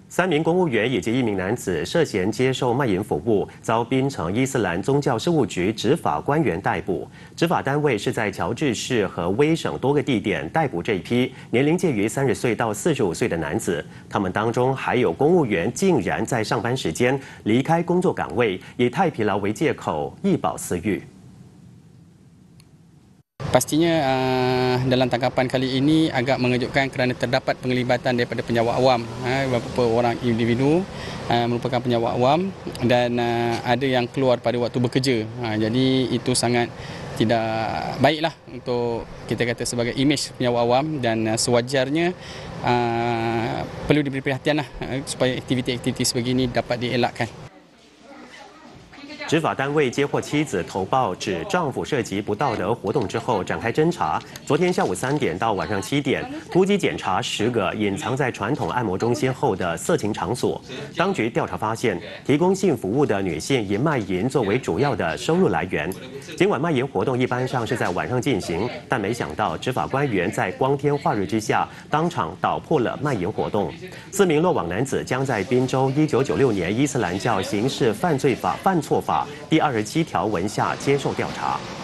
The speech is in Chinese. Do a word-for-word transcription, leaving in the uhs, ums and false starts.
三名公务员以及一名男子涉嫌接受卖淫服务，遭槟城伊斯兰宗教事务局执法官员逮捕。执法单位是在乔治市和威省多个地点逮捕这一批年龄介于三十岁到四十五岁的男子。他们当中还有公务员竟然在上班时间离开工作岗位，以太疲劳为借口易保私欲。 Pastinya uh, dalam tangkapan kali ini agak mengejutkan kerana terdapat penglibatan daripada penjawat awam, uh, beberapa orang individu uh, merupakan penjawat awam dan uh, ada yang keluar pada waktu bekerja. Uh, jadi itu sangat tidak baiklah untuk kita kata sebagai imej penjawat awam dan uh, sewajarnya uh, perlu diberi perhatian lah, uh, supaya aktiviti-aktiviti sebegini dapat dielakkan. 执法单位接获妻子投报指丈夫涉及不道德活动之后，展开侦查。昨天下午三点到晚上七点，突击检查十个隐藏在传统按摩中心后的色情场所。当局调查发现，提供性服务的女性以卖淫作为主要的收入来源。尽管卖淫活动一般上是在晚上进行，但没想到执法官员在光天化日之下，当场捣破了卖淫活动。四名落网男子将在宾州一九九六年伊斯兰教刑事犯罪法犯错法 第二十七条文下接受调查。